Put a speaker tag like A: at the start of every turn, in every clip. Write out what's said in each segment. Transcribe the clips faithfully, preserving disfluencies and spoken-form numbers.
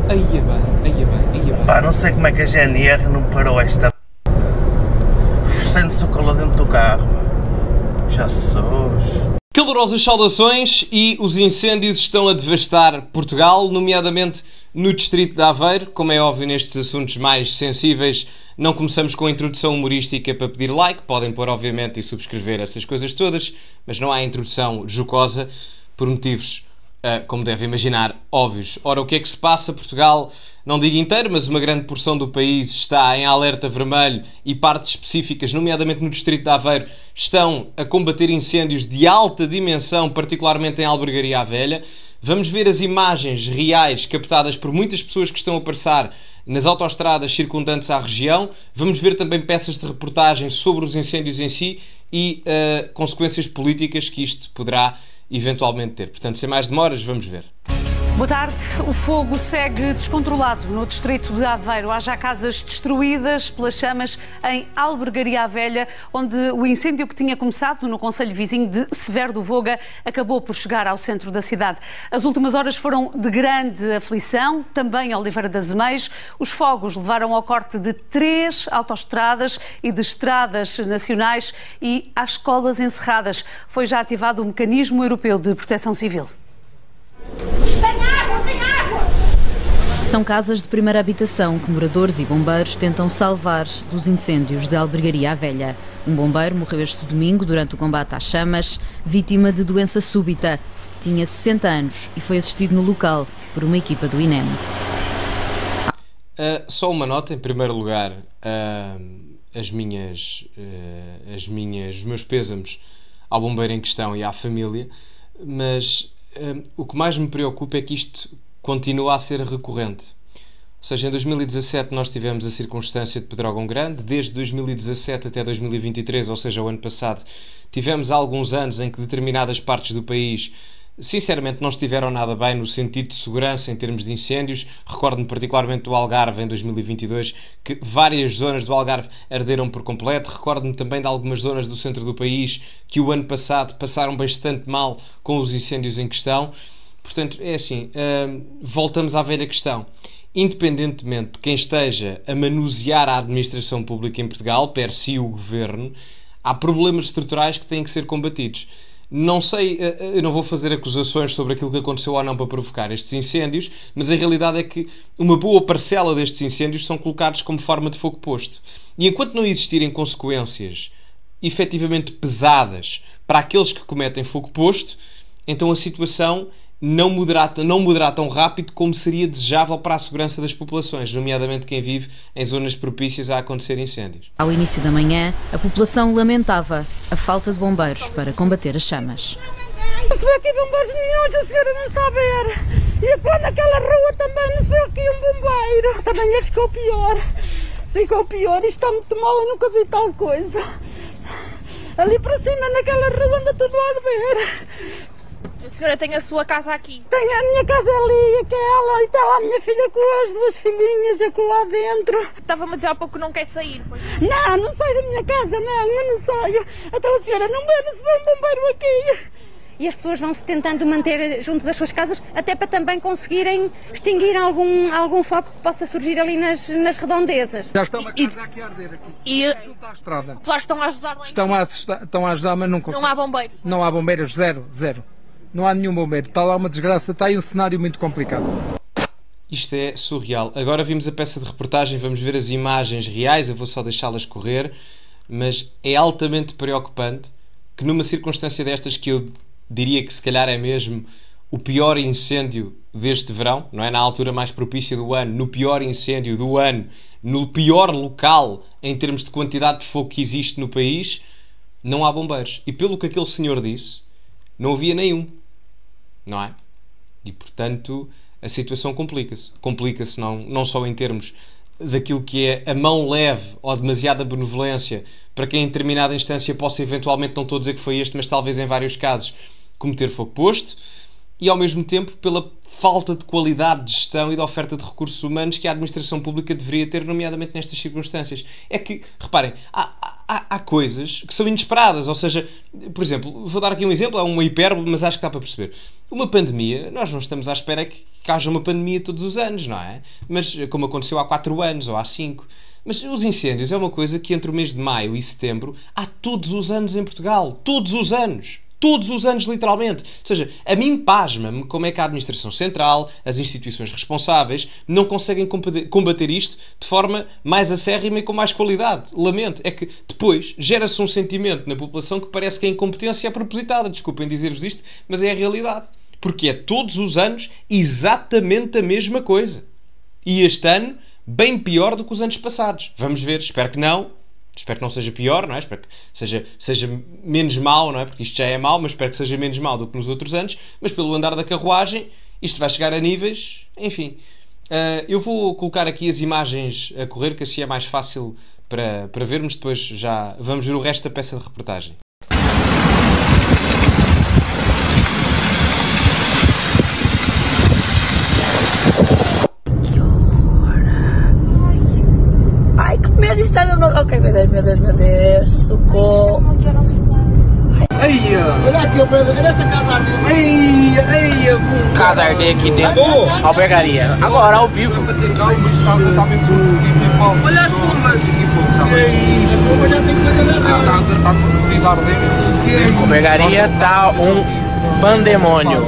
A: Aí é bem, aí é bem, aí é bem.
B: Pá, não sei como é que a G N R não parou esta... Sente-se o calor dentro do carro. Jesus.
A: Calorosas saudações e os incêndios estão a devastar Portugal, nomeadamente no distrito de Aveiro. Como é óbvio, nestes assuntos mais sensíveis, não começamos com a introdução humorística para pedir like. Podem pôr, obviamente, e subscrever essas coisas todas, mas não há introdução jocosa, por motivos, uh, como devem imaginar, óbvios. Ora, o que é que se passa? Portugal, não digo inteiro, mas uma grande porção do país está em alerta vermelho e partes específicas, nomeadamente no distrito de Aveiro, estão a combater incêndios de alta dimensão, particularmente em Albergaria à Velha. Vamos ver as imagens reais captadas por muitas pessoas que estão a passar nas autoestradas circundantes à região. Vamos ver também peças de reportagem sobre os incêndios em si e uh, consequências políticas que isto poderá eventualmente ter. Portanto, sem mais demoras, vamos ver.
C: Boa tarde. O fogo segue descontrolado no distrito de Aveiro. Há já casas destruídas pelas chamas em Albergaria à Velha, onde o incêndio que tinha começado no concelho vizinho de Severo do Voga acabou por chegar ao centro da cidade. As últimas horas foram de grande aflição, também em Oliveira das Meias. Os fogos levaram ao corte de três autoestradas e de estradas nacionais e às escolas encerradas. Foi já ativado o Mecanismo Europeu de Proteção Civil.
D: Tem água, tem água!
E: São casas de primeira habitação que moradores e bombeiros tentam salvar dos incêndios de Albergaria à Velha. Um bombeiro morreu este domingo durante o combate às chamas, vítima de doença súbita. Tinha sessenta anos e foi assistido no local por uma equipa do INEM.
A: Uh, só uma nota, em primeiro lugar, uh, as minhas, uh, as minhas, os meus pêsames ao bombeiro em questão e à família, mas Um, o que mais me preocupa é que isto continua a ser recorrente. Ou seja, em dois mil e dezassete nós tivemos a circunstância de Pedrógão Grande, desde dois mil e dezassete até dois mil e vinte e três, ou seja, o ano passado, tivemos alguns anos em que determinadas partes do país sinceramente não estiveram nada bem no sentido de segurança em termos de incêndios. Recordo-me particularmente do Algarve em dois mil e vinte e dois, que várias zonas do Algarve arderam por completo. Recordo-me também de algumas zonas do centro do país que o ano passado passaram bastante mal com os incêndios em questão. Portanto, é assim, hum, voltamos à velha questão. Independentemente de quem esteja a manusear a administração pública em Portugal, per si o governo, há problemas estruturais que têm que ser combatidos. Não sei, eu não vou fazer acusações sobre aquilo que aconteceu ou não para provocar estes incêndios, mas a realidade é que uma boa parcela destes incêndios são colocados como forma de fogo posto. E enquanto não existirem consequências efetivamente pesadas para aqueles que cometem fogo posto, então a situação não mudará, não mudará tão rápido como seria desejável para a segurança das populações, nomeadamente quem vive em zonas propícias a acontecer incêndios.
E: Ao início da manhã, a população lamentava a falta de bombeiros para combater as chamas.
D: Não se vê aqui bombeiros nenhum, a senhora não está a ver. E lá naquela rua também não se vê aqui um bombeiro. Também ficou pior. Ficou pior, isto está muito mal, eu nunca vi tal coisa. Ali para cima, naquela rua, anda tudo a arder.
F: A senhora tem a sua casa aqui?
D: Tenho a minha casa ali, aquela, e está lá a minha filha com as duas filhinhas, já com lá dentro.
F: Estava-me a dizer há pouco que não quer sair, pois?
D: Não, não saio da minha casa, não, eu não saio. Então a senhora não vê, não se vê um bombeiro aqui.
G: E as pessoas vão-se tentando manter junto das suas casas, até para também conseguirem extinguir algum, algum foco que possa surgir ali nas, nas redondezas.
H: Já está uma casa aqui a arder aqui.
F: E
H: junto à estrada.
F: Claro, estão a ajudar lá.
H: Estão a, estão a ajudar, mas não conseguem.
F: Não há bombeiros?
H: Não há bombeiros, zero, zero. Não há nenhum bombeiro. Está lá uma desgraça, está aí um cenário muito complicado.
A: Isto é surreal. Agora vimos a peça de reportagem, vamos ver as imagens reais, eu vou só deixá-las correr, mas é altamente preocupante que numa circunstância destas, que eu diria que se calhar é mesmo o pior incêndio deste verão, não é? Na altura mais propícia do ano, no pior incêndio do ano, no pior local em termos de quantidade de fogo que existe no país, não há bombeiros. E pelo que aquele senhor disse, não havia nenhum, não é? E portanto a situação complica-se. Complica-se não, não só em termos daquilo que é a mão leve ou demasiada benevolência para quem em determinada instância possa eventualmente, não estou a dizer que foi este, mas talvez em vários casos, cometer fogo posto, e ao mesmo tempo pela falta de qualidade de gestão e de oferta de recursos humanos que a administração pública deveria ter, nomeadamente nestas circunstâncias. É que, reparem, há, há, há coisas que são inesperadas, ou seja, por exemplo, vou dar aqui um exemplo, é uma hipérbole, mas acho que dá para perceber. Uma pandemia, nós não estamos à espera que, que haja uma pandemia todos os anos, não é? Mas como aconteceu há quatro anos ou há cinco. Mas os incêndios é uma coisa que entre o mês de maio e setembro há todos os anos em Portugal. Todos os anos. Todos os anos, literalmente. Ou seja, a mim pasma-me como é que a Administração Central, as instituições responsáveis, não conseguem combater isto de forma mais acérrima e com mais qualidade. Lamento. É que depois gera-se um sentimento na população que parece que a incompetência é propositada. Desculpem dizer-vos isto, mas é a realidade. Porque é todos os anos exatamente a mesma coisa. E este ano, bem pior do que os anos passados. Vamos ver. Espero que não. Espero que não seja pior, não é? Espero que seja, seja menos mau, não é? Porque isto já é mau, mas espero que seja menos mau do que nos outros anos. Mas pelo andar da carruagem, isto vai chegar a níveis... Enfim. Uh, eu vou colocar aqui as imagens a correr, que assim é mais fácil para, para vermos. Depois já vamos ver o resto da peça de reportagem.
D: Está no... Ok, meu Deus, meu Deus, meu Deus, socorro.
H: Ai, olha aqui, olha essa casa ardente. Ai, ai,
I: casa ardente aqui dentro. Oh. Albergaria. Agora, ao vivo.
D: Olha as bombas.
H: A bomba já tem que fazer a
I: Albergaria tá um pandemônio.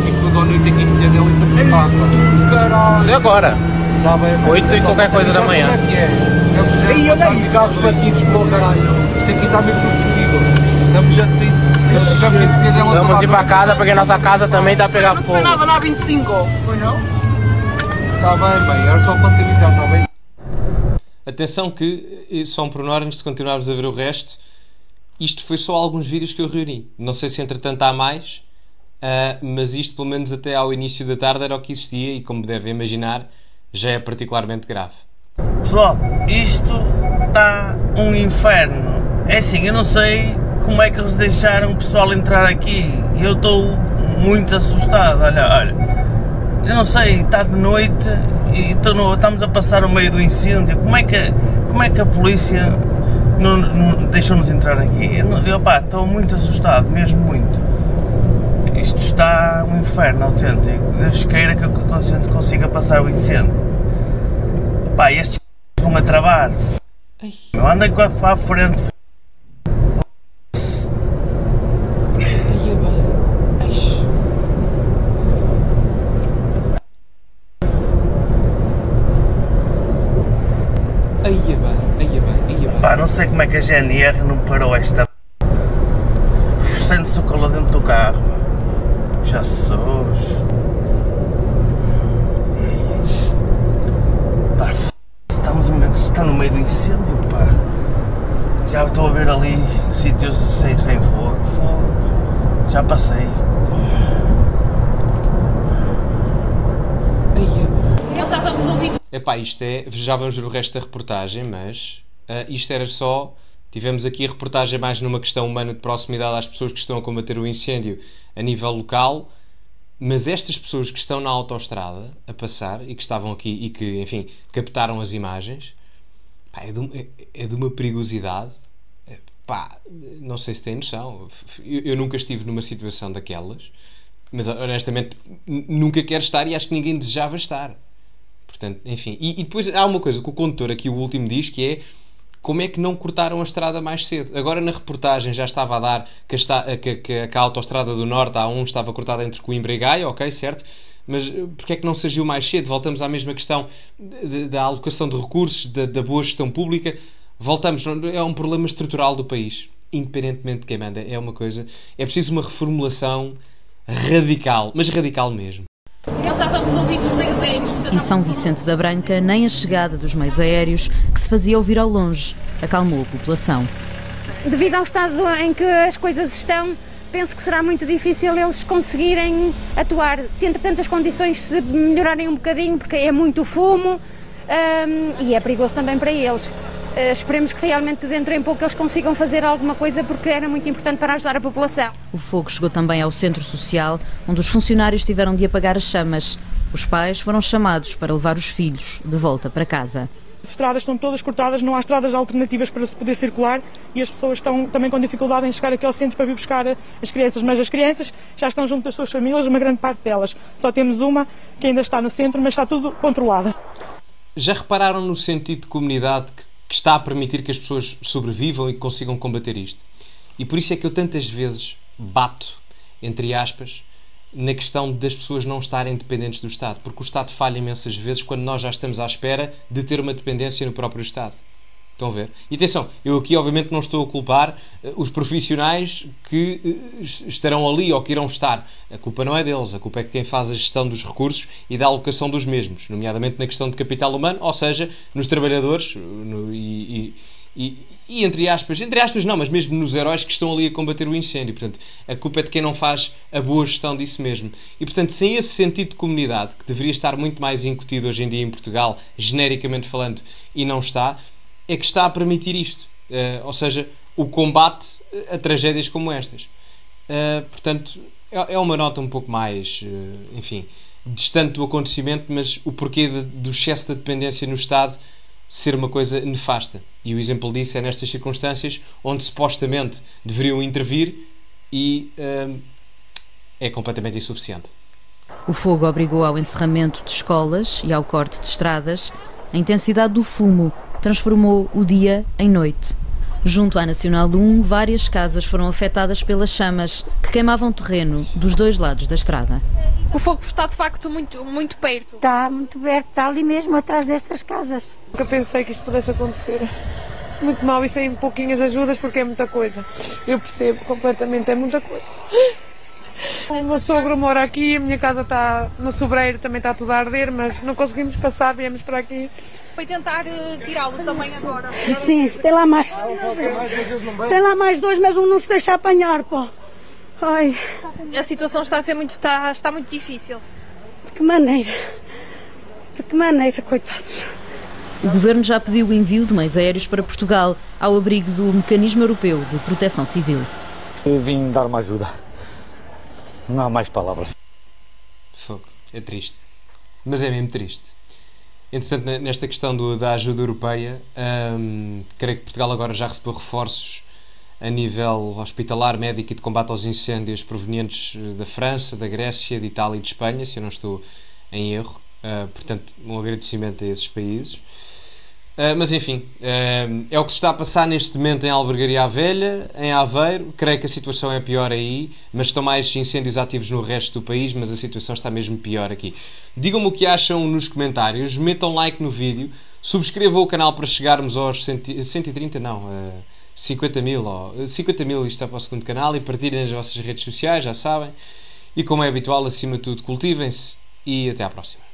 I: Isso é agora. Oito e qualquer coisa da manhã.
H: Ei, olha aí, carros batidos como o caralho. Isto aqui está mesmo fodido. Estamos já decididos.
I: Vamos ir para casa porque a nossa casa também está a pegar fogo.
D: Não se na vinte e cinco, foi não?
H: Está bem, bem, era só para te avisar, está bem?
A: Atenção que, só um pormenor antes de continuarmos a ver o resto, isto foi só alguns vídeos que eu reuni. Não sei se entretanto há mais, uh, mas isto pelo menos até ao início da tarde era o que existia e, como devem imaginar, já é particularmente grave.
B: Pessoal, isto está um inferno. É assim, eu não sei como é que eles deixaram o pessoal entrar aqui. Eu estou muito assustado. Olha, olha, eu não sei, está de noite e no, estamos a passar no meio do incêndio. Como é que, como é que a polícia não, não deixou-nos entrar aqui? Eu, eu pá, estou muito assustado, mesmo muito. Isto está um inferno autêntico. Deus queira que a gente consiga passar o incêndio. Pá, estes vão a travar. Não andem com a à frente. Pá, não sei como é que a G N R não parou esta. Sente-se o calor dentro do carro. Jesus. Pá, estamos está no meio do incêndio, pá. Já estou a ver ali sítios sem, sem fogo, fogo. Já passei.
F: Já vamos ouvir.
A: Epá, isto é, já vamos ver o resto da reportagem, mas uh, isto era só, tivemos aqui a reportagem mais numa questão humana de proximidade às pessoas que estão a combater o incêndio a nível local. Mas estas pessoas que estão na autoestrada a passar e que estavam aqui e que, enfim, captaram as imagens, pá, é, de, é, é de uma perigosidade, é, pá, não sei se têm noção. Eu, eu nunca estive numa situação daquelas, mas honestamente nunca quero estar e acho que ninguém desejava estar. Portanto, enfim. E, e depois há uma coisa que o condutor aqui, o último, diz, que é: como é que não cortaram a estrada mais cedo? Agora na reportagem já estava a dar que a, esta, que, que, que a autoestrada do Norte, a A um, estava cortada entre Coimbra e Gaia, ok, certo? Mas porquê é que não surgiu mais cedo? Voltamos à mesma questão de, de, da alocação de recursos, da, da boa gestão pública. Voltamos, é um problema estrutural do país, independentemente de quem manda. É uma coisa, é preciso uma reformulação radical, mas radical mesmo.
F: Já vamos ouvir os meios aéreos.
E: Em São Vicente da Branca, nem a chegada dos meios aéreos, que se fazia ouvir ao longe, acalmou a população.
G: Devido ao estado em que as coisas estão, penso que será muito difícil eles conseguirem atuar. Se entretanto as condições se melhorarem um bocadinho, porque é muito fumo um, e é perigoso também para eles. Uh, esperemos que realmente dentro em pouco eles consigam fazer alguma coisa, porque era muito importante para ajudar a população.
E: O fogo chegou também ao centro social, onde os funcionários tiveram de apagar as chamas. Os pais foram chamados para levar os filhos de volta para casa.
J: As estradas estão todas cortadas, não há estradas alternativas para se poder circular e as pessoas estão também com dificuldade em chegar aqui ao centro para vir buscar as crianças, mas as crianças já estão junto das suas famílias, uma grande parte delas. Só temos uma que ainda está no centro, mas está tudo controlado.
A: Já repararam no sentido de comunidade que, que está a permitir que as pessoas sobrevivam e que consigam combater isto? E por isso é que eu tantas vezes bato, entre aspas, na questão das pessoas não estarem dependentes do Estado, porque o Estado falha imensas vezes quando nós já estamos à espera de ter uma dependência no próprio Estado. Estão a ver? E atenção, eu aqui obviamente não estou a culpar uh, os profissionais que uh, estarão ali ou que irão estar. A culpa não é deles, a culpa é de quem faz a gestão dos recursos e da alocação dos mesmos, nomeadamente na questão de capital humano, ou seja, nos trabalhadores no, e, e, e, e entre aspas, entre aspas não, mas mesmo nos heróis que estão ali a combater o incêndio. Portanto, a culpa é de quem não faz a boa gestão disso mesmo. E portanto, sem esse sentido de comunidade, que deveria estar muito mais incutido hoje em dia em Portugal, genericamente falando, e não está, é que está a permitir isto. Uh, ou seja, o combate a tragédias como estas. Uh, portanto, é, é uma nota um pouco mais, uh, enfim, distante do acontecimento, mas o porquê de, do excesso de dependência no Estado ser uma coisa nefasta. E o exemplo disso é nestas circunstâncias, onde supostamente deveriam intervir e uh, é completamente insuficiente.
E: O fogo obrigou ao encerramento de escolas e ao corte de estradas. A intensidade do fumo transformou o dia em noite. Junto à Nacional um, várias casas foram afetadas pelas chamas que queimavam terreno dos dois lados da estrada.
F: O fogo está de facto muito, muito perto.
D: Está muito perto, está ali mesmo atrás destas casas.
J: Nunca pensei que isto pudesse acontecer. Muito mal e sem pouquinhas ajudas porque é muita coisa. Eu percebo completamente, é muita coisa. O meu sogro mora aqui, a minha casa está no sobreiro, também está tudo a arder, mas não conseguimos passar, viemos para aqui.
F: Foi tentar uh, tirá-lo também agora.
D: Sim, tem lá mais. Tem lá mais dois, mas um não se deixa apanhar, pô. Ai.
F: A situação está a ser muito, está, está muito difícil.
D: De que maneira? De que maneira, coitados.
E: O Governo já pediu o envio de meios aéreos para Portugal, ao abrigo do Mecanismo Europeu de Proteção Civil.
K: Eu vim dar uma ajuda. Não há mais palavras.
A: Fogo. É triste. Mas é mesmo triste. Entretanto, nesta questão do, da ajuda europeia, hum, creio que Portugal agora já recebeu reforços a nível hospitalar, médico e de combate aos incêndios provenientes da França, da Grécia, de Itália e de Espanha, se eu não estou em erro. Uh, portanto, um agradecimento a esses países. Uh, mas enfim, uh, é o que se está a passar neste momento em Albergaria à Velha, em Aveiro. Creio que a situação é pior aí, mas estão mais incêndios ativos no resto do país, mas a situação está mesmo pior aqui. Digam-me o que acham nos comentários, metam like no vídeo, subscrevam o canal para chegarmos aos cento e trinta, não, uh, cinquenta mil, oh, cinquenta mil, isto está para o segundo canal, e partilhem nas vossas redes sociais, já sabem. E como é habitual, acima de tudo, cultivem-se e até à próxima.